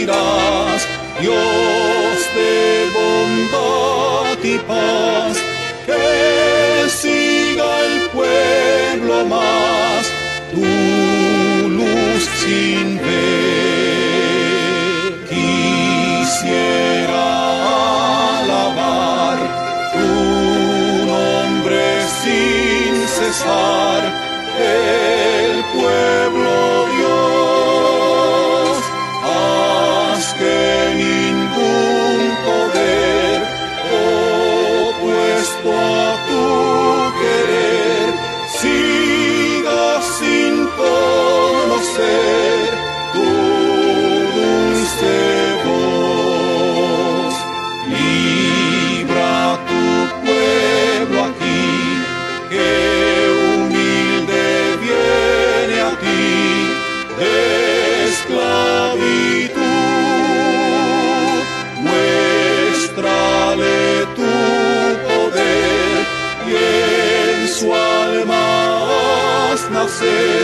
dirás, Dios de bondad y paz, que siga el pueblo más tu luz sin ver. Quisiera alabar tu nombre sin cesar, el pueblo Dios. Haz que ningún poder opuesto a tu querer siga sin conocer tu dulce voz. Libra a tu pueblo aquí, que humilde viene a ti de esclavitud. Muéstrale tu poder y en su alma haz nacer